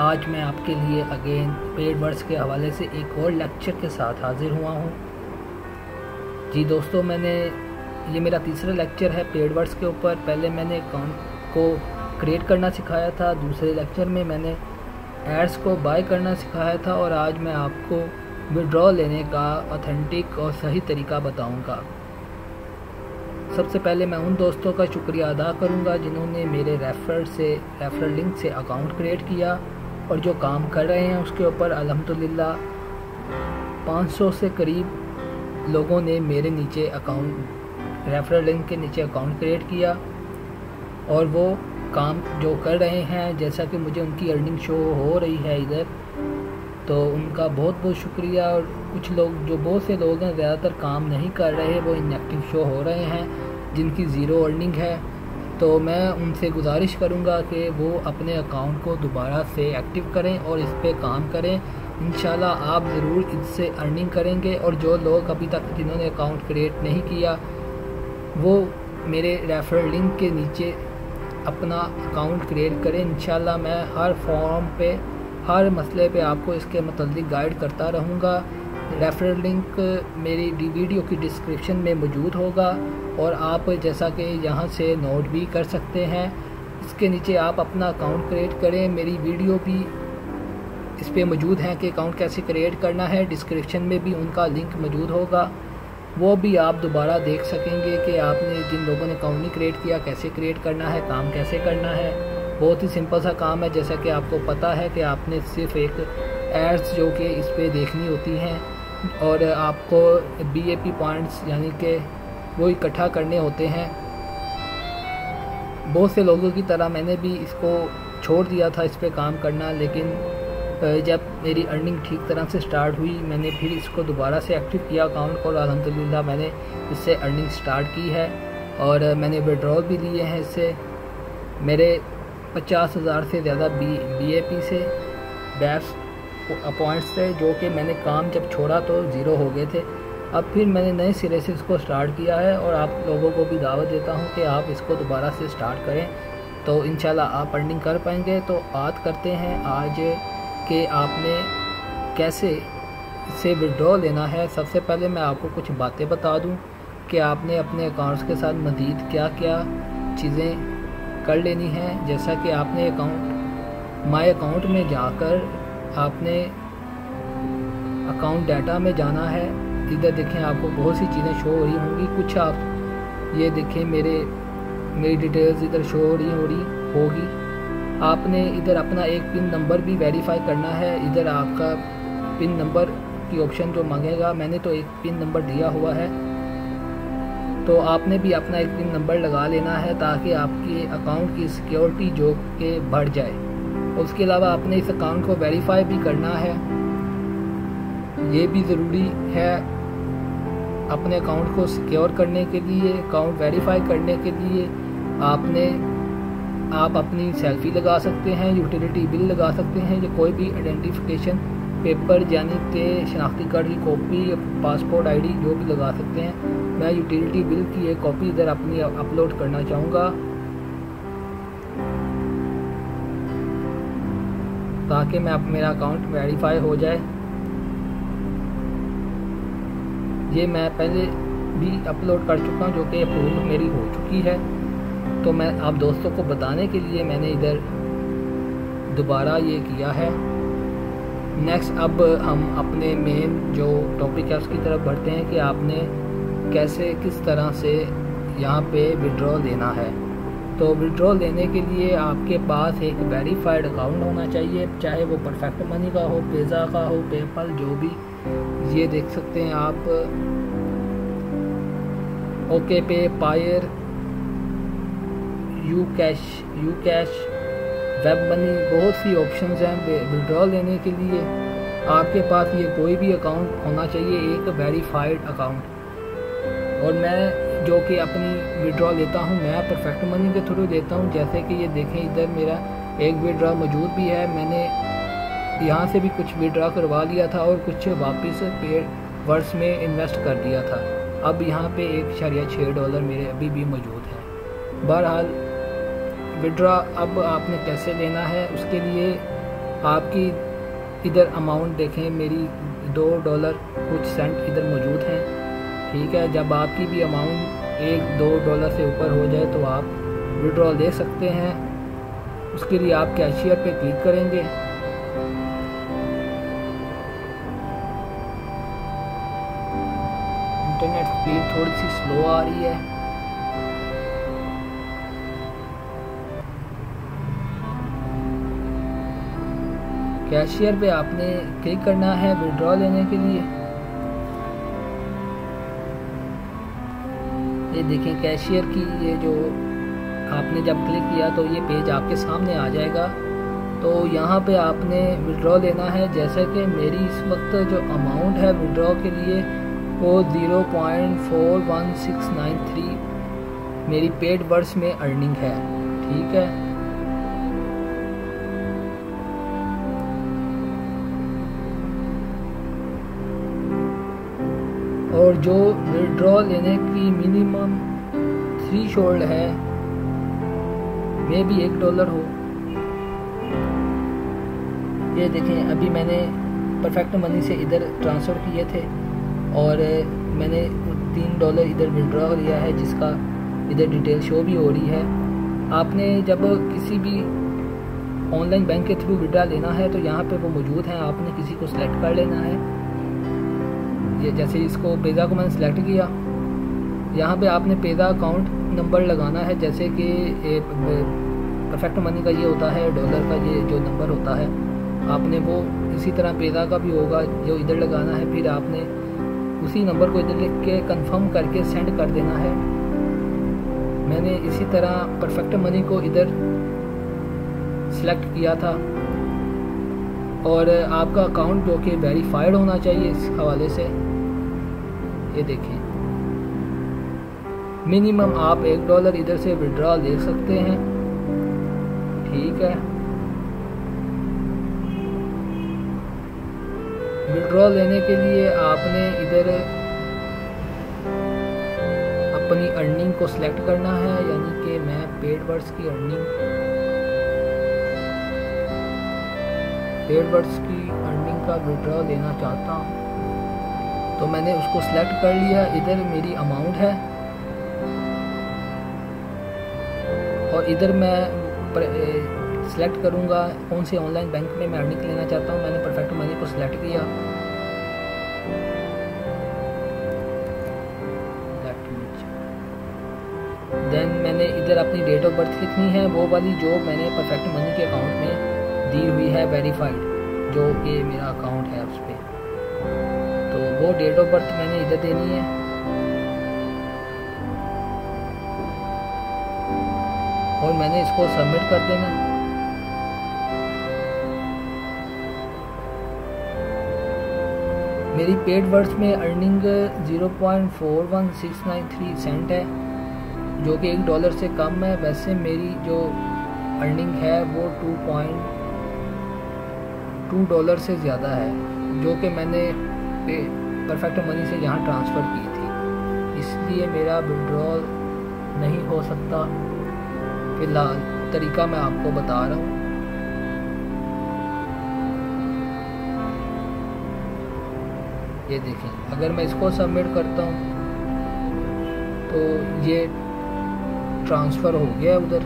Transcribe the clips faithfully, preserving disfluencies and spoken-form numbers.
आज मैं आपके लिए अगेन पेडवर्ड्स के हवाले से एक और लेक्चर के साथ हाजिर हुआ हूँ। जी दोस्तों, मैंने ये मेरा तीसरा लेक्चर है पेडवर्ड्स के ऊपर। पहले मैंने अकाउंट को क्रिएट करना सिखाया था, दूसरे लेक्चर में मैंने एड्स को बाय करना सिखाया था और आज मैं आपको विड्रॉ लेने का ऑथेंटिक और सही तरीका बताऊंगा। सबसे पहले मैं उन दोस्तों का शुक्रिया अदा करूंगा जिन्होंने मेरे रेफर से रेफर लिंक से अकाउंट क्रिएट किया और जो काम कर रहे हैं उसके ऊपर अल्हम्दुलिल्लाह पाँच सौ से करीब लोगों ने मेरे नीचे अकाउंट रेफर लिंक के नीचे अकाउंट क्रिएट किया और वो काम जो कर रहे हैं, जैसा कि मुझे उनकी अर्निंग शो हो रही है इधर, तो उनका बहुत बहुत शुक्रिया। और कुछ लोग जो बहुत से लोग हैं ज़्यादातर काम नहीं कर रहे, वो इनएक्टिव शो हो रहे हैं जिनकी ज़ीरो अर्निंग है, तो मैं उनसे गुजारिश करूंगा कि वो अपने अकाउंट को दोबारा से एक्टिव करें और इस पे काम करें। इंशाल्लाह आप ज़रूर इससे अर्निंग करेंगे। और जो लोग अभी तक जिन्होंने अकाउंट क्रिएट नहीं किया, वो मेरे रेफरल लिंक के नीचे अपना अकाउंट क्रिएट करें। इंशाल्लाह मैं हर फॉर्म पे, हर मसले पे आपको इसके मुतालिक गाइड करता रहूँगा। रेफरल लिंक मेरी वीडियो की डिस्क्रिप्शन में मौजूद होगा और आप जैसा कि यहाँ से नोट भी कर सकते हैं। इसके नीचे आप अपना अकाउंट क्रिएट करें। मेरी वीडियो भी इस पे मौजूद है कि अकाउंट कैसे क्रिएट करना है। डिस्क्रिप्शन में भी उनका लिंक मौजूद होगा, वो भी आप दोबारा देख सकेंगे कि आपने जिन लोगों ने अकाउंट नहीं क्रिएट किया कैसे क्रिएट करना है, काम कैसे करना है। बहुत ही सिंपल सा काम है, जैसा कि आपको पता है कि आपने सिर्फ एक एड्स जो कि इस पर देखनी होती हैं और आपको बी ए पी पॉइंट्स यानी कि वो इकट्ठा करने होते हैं। बहुत से लोगों की तरह मैंने भी इसको छोड़ दिया था इस पे काम करना, लेकिन जब मेरी अर्निंग ठीक तरह से स्टार्ट हुई, मैंने फिर इसको दोबारा से एक्टिव किया अकाउंट को और अल्हम्दुलिल्लाह मैंने इससे अर्निंग स्टार्ट की है और मैंने विड्रॉल भी लिए हैं इससे। मेरे पचास हज़ार से ज़्यादा बी बी ए पी से बैप्स पॉइंट्स थे, जो कि मैंने काम जब छोड़ा तो ज़ीरो हो गए थे। अब फिर मैंने नए सिरे से इसको स्टार्ट किया है और आप लोगों को भी दावत देता हूं कि आप इसको दोबारा से स्टार्ट करें, तो इंशाल्लाह आप अर्निंग कर पाएंगे। तो बात करते हैं आज कि आपने कैसे इससे विड्रॉ लेना है। सबसे पहले मैं आपको कुछ बातें बता दूं कि आपने अपने अकाउंट्स के साथ मज़ीद क्या क्या चीज़ें कर लेनी हैं। जैसा कि आपने अकाउंट माय अकाउंट में जाकर आपने अकाउंट डाटा में जाना है। इधर देखें आपको बहुत सी चीज़ें शो हो रही होंगी। कुछ आप ये देखें, मेरे मेरी डिटेल्स इधर शो हो रही हो रही होगी। आपने इधर अपना एक पिन नंबर भी वेरीफाई करना है। इधर आपका पिन नंबर की ऑप्शन जो मांगेगा, मैंने तो एक पिन नंबर दिया हुआ है, तो आपने भी अपना एक पिन नंबर लगा लेना है ताकि आपके अकाउंट की सिक्योरिटी जो कि बढ़ जाए। उसके अलावा आपने इस अकाउंट को वेरीफाई भी करना है, ये भी ज़रूरी है अपने अकाउंट को सिक्योर करने के लिए। अकाउंट वेरीफाई करने के लिए आपने आप अपनी सेल्फी लगा सकते हैं, यूटिलिटी बिल लगा सकते हैं, या कोई भी आइडेंटिफिकेशन पेपर यानी कि शनाख्ती कार्ड की कॉपी, पासपोर्ट आईडी जो भी लगा सकते हैं। मैं यूटिलिटी बिल की एक कॉपी इधर अपनी अपलोड करना चाहूँगा ताकि मैं मेरा अकाउंट वेरीफाई हो जाए। ये मैं पहले भी अपलोड कर चुका हूँ, जो कि अप्रूव मेरी हो चुकी है, तो मैं आप दोस्तों को बताने के लिए मैंने इधर दोबारा ये किया है। नेक्स्ट अब हम अपने मेन जो टॉपिक है उसकी तरफ बढ़ते हैं कि आपने कैसे किस तरह से यहाँ पे विड्रॉ लेना है। तो विड्रॉ लेने के लिए आपके पास एक वेरीफाइड अकाउंट होना चाहिए, चाहे वो परफेक्ट मनी का हो, पेज़ा का हो, पेपल, जो भी। ये देख सकते हैं आप, OK Pay, Payeer, U Cash U Cash Web Money, बहुत सी ऑप्शंस हैं विड्रॉ लेने के लिए। आपके पास ये कोई भी अकाउंट होना चाहिए, एक वेरीफाइड अकाउंट। और मैं जो कि अपनी विड्रॉ लेता हूँ, मैं परफेक्ट मनी के थ्रू लेता हूँ। जैसे कि ये देखें, इधर मेरा एक विड्रॉ मौजूद भी है। मैंने यहाँ से भी कुछ विड्रॉ करवा लिया था और कुछ वापस पेडवर्ड्स में इन्वेस्ट कर दिया था। अब यहाँ पे एक शरिया छः डॉलर मेरे अभी भी मौजूद है। बहरहाल विड्रॉ अब आपने कैसे लेना है, उसके लिए आपकी इधर अमाउंट देखें, मेरी दो डॉलर कुछ सेंट इधर मौजूद हैं। ठीक है, जब आपकी भी अमाउंट एक दो डॉलर से ऊपर हो जाए तो आप विड्रॉल दे सकते हैं। उसके लिए आप कैशियर पे क्लिक करेंगे। इंटरनेट स्पीड थोड़ी सी स्लो आ रही है। कैशियर पे आपने क्लिक करना है विड्रॉल लेने के लिए। ये देखें कैशियर की ये जो आपने जब क्लिक किया तो ये पेज आपके सामने आ जाएगा। तो यहाँ पे आपने विड्रॉ लेना है। जैसे कि मेरी इस वक्त जो अमाउंट है विड्रॉ के लिए वो zero point four one six nine three मेरी पेडवर्ट्स में अर्निंग है। ठीक है, और जो विड्रॉ लेने की मिनिमम थ्री शोल्ड है वे भी एक डॉलर हो। ये देखें, अभी मैंने परफेक्ट मनी से इधर ट्रांसफ़र किए थे और मैंने तीन डॉलर इधर विड्रॉ लिया है, जिसका इधर डिटेल शो भी हो रही है। आपने जब किसी भी ऑनलाइन बैंक के थ्रू विड्रॉ लेना है तो यहाँ पे वो मौजूद हैं, आपने किसी को सिलेक्ट कर लेना है। ये जैसे इसको पेज़ा को मैंने सिलेक्ट किया, यहाँ पे आपने पेज़ा अकाउंट नंबर लगाना है। जैसे कि परफेक्ट मनी का ये होता है, डॉलर का ये जो नंबर होता है, आपने वो इसी तरह पेज़ा का भी होगा जो इधर लगाना है। फिर आपने उसी नंबर को इधर लिख के कंफर्म करके सेंड कर देना है। मैंने इसी तरह परफेक्ट मनी को इधर सिलेक्ट किया था और आपका अकाउंट जो कि वेरीफाइड होना चाहिए इस हवाले से। ये देखें, मिनिमम आप एक डॉलर इधर से विड्रॉ ले सकते हैं। ठीक है, विड्रॉ लेने के लिए आपने इधर अपनी अर्निंग को सिलेक्ट करना है, यानी कि मैं पेडवर्ट्स की अर्निंग पेडवर्ट्स की अर्निंग का विड्रॉ लेना चाहता हूँ। तो मैंने उसको सिलेक्ट कर लिया। इधर मेरी अमाउंट है और इधर मैं सिलेक्ट करूँगा कौन से ऑनलाइन बैंक में मैं अर्निंग लेना चाहता हूँ। मैंने परफेक्ट मनी को सिलेक्ट किया। देन मैंने इधर अपनी डेट ऑफ बर्थ लिखनी है, वो वाली जो मैंने परफेक्ट मनी के अकाउंट में दी हुई है वेरीफाइड, जो कि मेरा अकाउंट है उस पर। तो वो डेट ऑफ बर्थ मैंने इधर देनी है। और मैंने इसको सबमिट कर देना। मेरी पेडवर्ट्स में earning zero point four one six nine three cent है, जो कि एक डॉलर से कम है। वैसे मेरी जो अर्निंग है वो टू पॉइंट टू डॉलर से ज़्यादा है, जो कि मैंने पे परफेक्ट मनी से यहाँ ट्रांसफ़र की थी। इसलिए मेरा विड्रॉल नहीं हो सकता। फ़िलहाल तरीका मैं आपको बता रहा हूँ। ये देखें, अगर मैं इसको सबमिट करता हूँ तो ये ट्रांसफ़र हो गया उधर।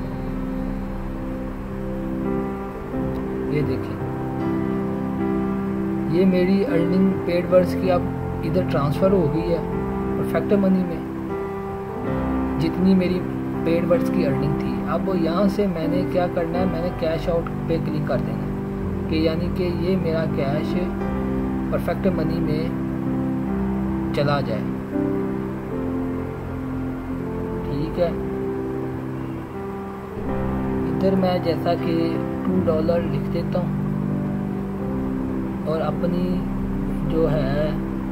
ये देखें, ये मेरी अर्निंग पेडवर्ट्स की अब इधर ट्रांसफ़र हो गई है परफेक्ट मनी में, जितनी मेरी पेडवर्ट्स की अर्निंग थी। अब यहाँ से मैंने क्या करना है, मैंने कैश आउट पे क्लिक कर देना है कि यानी कि ये मेरा कैश परफेक्ट मनी में चला जाए। ठीक है, इधर मैं जैसा कि टू डॉलर लिख देता हूँ और अपनी जो है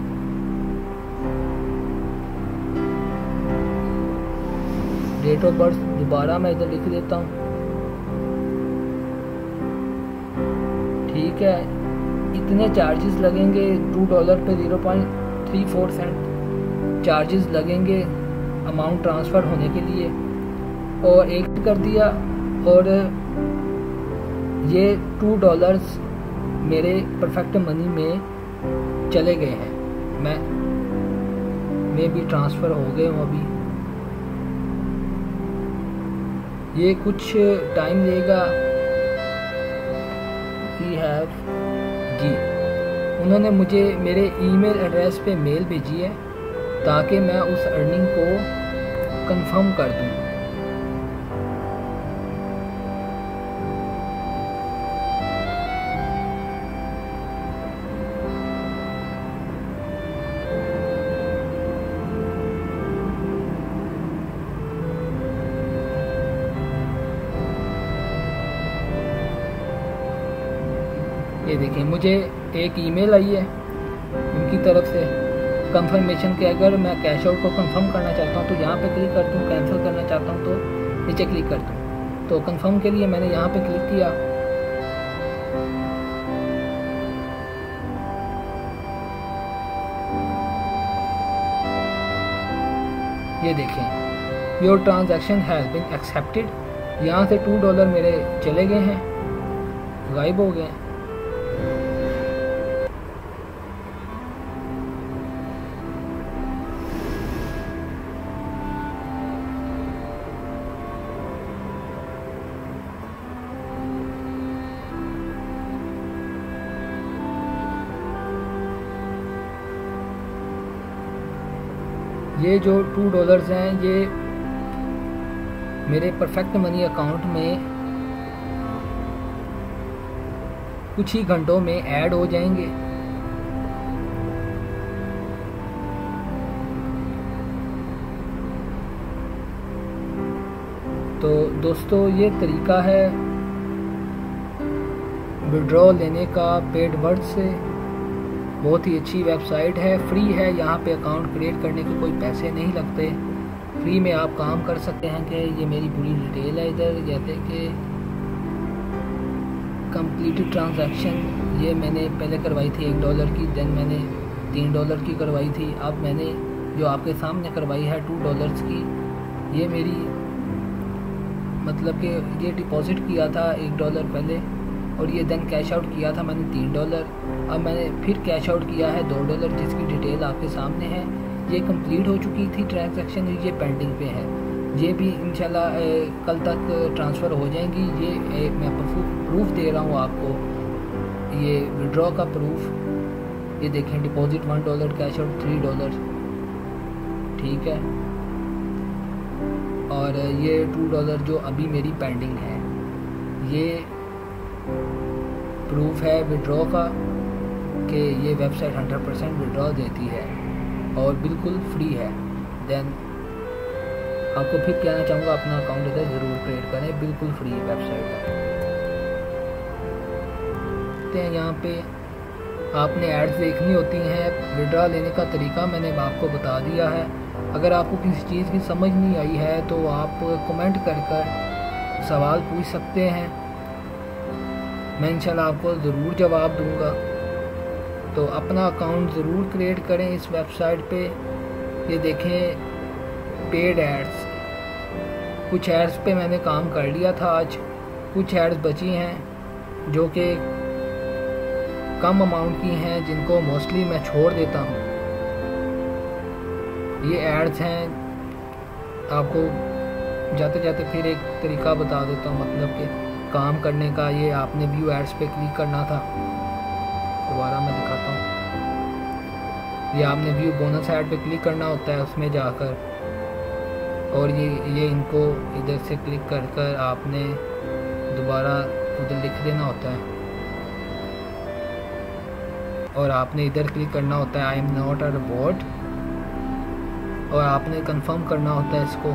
डेट ऑफ बर्थ दोबारा मैं इधर लिख देता हूँ। ठीक है, इतने चार्जेस लगेंगे टू डॉलर पे zero point three four cent charges लगेंगे अमाउंट ट्रांसफ़र होने के लिए। और एक कर दिया और ये टू डॉलर्स मेरे परफेक्ट मनी में चले गए हैं, मैं में भी ट्रांसफ़र हो गए हूँ अभी। ये कुछ टाइम लेगा। वी हैव जी, उन्होंने मुझे मेरे ईमेल एड्रेस पे मेल भेजी है ताकि मैं उस अर्निंग को कंफर्म कर दूँ। ये देखिए, मुझे एक ईमेल आई है उनकी तरफ से कंफर्मेशन के। अगर मैं कैश आउट को कंफर्म करना चाहता हूँ तो यहाँ पे क्लिक करता हूँ, कैंसिल करना चाहता हूँ तो नीचे क्लिक करता हूँ। तो कंफर्म के लिए मैंने यहाँ पे क्लिक किया। ये देखें, your transaction has been accepted. यहाँ से टू डॉलर मेरे चले गए हैं, गायब हो गए हैं। ये जो टू डॉलर्स हैं ये मेरे परफेक्ट मनी अकाउंट में कुछ ही घंटों में ऐड हो जाएंगे। तो दोस्तों, ये तरीका है विड्रॉ लेने का पेडवर्ट्स से। बहुत ही अच्छी वेबसाइट है, फ्री है। यहाँ पे अकाउंट क्रिएट करने के कोई पैसे नहीं लगते, फ्री में आप काम कर सकते हैं। कि ये मेरी पूरी डिटेल है इधर, जैसे कि कंप्लीटेड ट्रांजैक्शन, ये मैंने पहले करवाई थी एक डॉलर की, देन मैंने तीन डॉलर की करवाई थी। अब मैंने जो आपके सामने करवाई है टू डॉलर्स की, ये मेरी मतलब कि ये डिपॉजिट किया था एक डॉलर पहले, और ये देन कैश आउट किया था मैंने तीन डॉलर। अब मैंने फिर कैश आउट किया है दो डॉलर, जिसकी डिटेल आपके सामने है। ये कंप्लीट हो चुकी थी ट्रांजैक्शन, ये पेंडिंग पे है। ये भी इंशाल्लाह कल तक ट्रांसफ़र हो जाएंगी। ये ए, मैं प्रूफ दे रहा हूँ आपको, ये विड्रॉ का प्रूफ। ये देखें, deposit one dollar, cash out three dollar, ठीक है। और ये टू डॉलर जो अभी मेरी पेंडिंग है, ये प्रूफ है विड्रॉ का कि ये वेबसाइट हंड्रेड परसेंट विड्रॉ देती है और बिल्कुल फ्री है। देन आपको फिर कहना चाहूँगा, अपना अकाउंट इधर ज़रूर क्रिएट करें, बिल्कुल फ्री वेबसाइट है। तो यहाँ पे आपने एड्स देखनी होती हैं। विड्रॉ लेने का तरीका मैंने आपको बता दिया है। अगर आपको किसी चीज़ की समझ नहीं आई है तो आप कमेंट कर कर सवाल पूछ सकते हैं, मैं इंशाल्लाह आपको ज़रूर जवाब दूंगा। तो अपना अकाउंट ज़रूर क्रिएट करें इस वेबसाइट पे। ये देखें, पेड एड्स, कुछ एड्स पे मैंने काम कर लिया था आज, कुछ एड्स बची हैं जो कि कम अमाउंट की हैं, जिनको मोस्टली मैं छोड़ देता हूँ। ये एड्स हैं, आपको जाते जाते फिर एक तरीका बता देता हूँ मतलब कि काम करने का। ये आपने व्यू एड्स पे क्लिक करना था, दोबारा मैं दिखाता हूँ। ये आपने व्यू बोनस ऐड पे क्लिक करना होता है उसमें जाकर, और ये ये इनको इधर से क्लिक कर कर आपने दोबारा उधर लिख देना होता है, और आपने इधर क्लिक करना होता है I am not a robot, और आपने कंफर्म करना होता है इसको।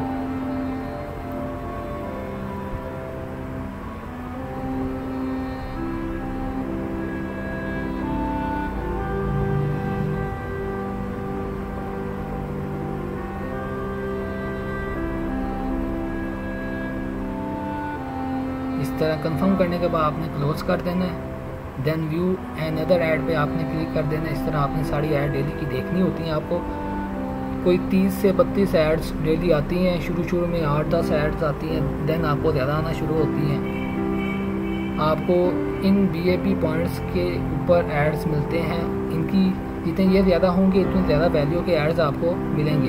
इस तरह कंफर्म करने के बाद आपने क्लोज कर देना है। Then view and other ad पे आपने क्लिक कर देना है। इस तरह आपने सारी ऐड डेली की देखनी होती हैं। आपको कोई तीस से बत्तीस एड्स डेली आती हैं। शुरू शुरू में आठ दस एड्स आती हैं, देन आपको ज़्यादा आना शुरू होती हैं। आपको इन बी ए पी पॉइंट्स के ऊपर एड्स मिलते हैं। इनकी जितने ये ज़्यादा होंगे इतने ज़्यादा वैल्यू के एड्स आपको मिलेंगे।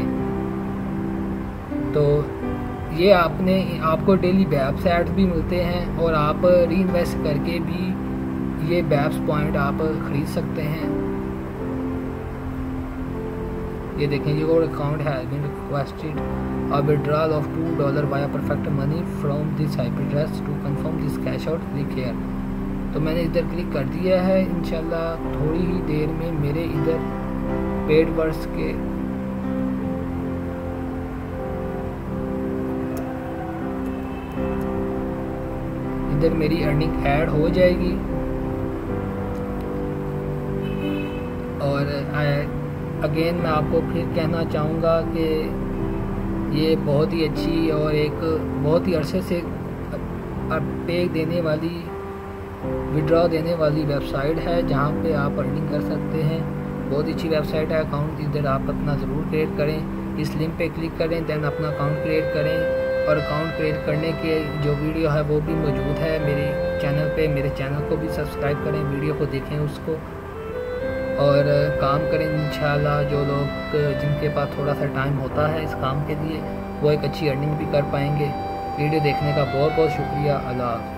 तो ये आपने आपको डेली बैप्स एड्स भी मिलते हैं और आप री इन्वेस्ट करके भी ये बैप्स पॉइंट आप ख़रीद सकते हैं। ये देखें, ये और अकाउंट है been requested a withdrawal of two dollar by Perfect Money from this IP address to confirm this cash out click here. तो मैंने इधर क्लिक कर दिया है। इंशाल्लाह थोड़ी ही देर में मेरे इधर पेडवर्ट्स के इधर मेरी अर्निंग ऐड हो जाएगी। और अगेन मैं आपको फिर कहना चाहूँगा कि ये बहुत ही अच्छी और एक बहुत ही अरसे से पे देने वाली विड्रॉ देने वाली वेबसाइट है जहाँ पे आप अर्निंग कर सकते हैं। बहुत अच्छी वेबसाइट है। अकाउंट इधर आप अपना ज़रूर क्रिएट करें। इस लिंक पे क्लिक करें, देन अपना अकाउंट क्रिएट करें। और अकाउंट क्रिएट करने के जो वीडियो है वो भी मौजूद है मेरे चैनल पे। मेरे चैनल को भी सब्सक्राइब करें, वीडियो को देखें उसको और काम करें इंशाल्लाह। जो लोग जिनके पास थोड़ा सा टाइम होता है इस काम के लिए वो एक अच्छी अर्निंग भी कर पाएंगे। वीडियो देखने का बहुत बहुत शुक्रिया। अल्लाह।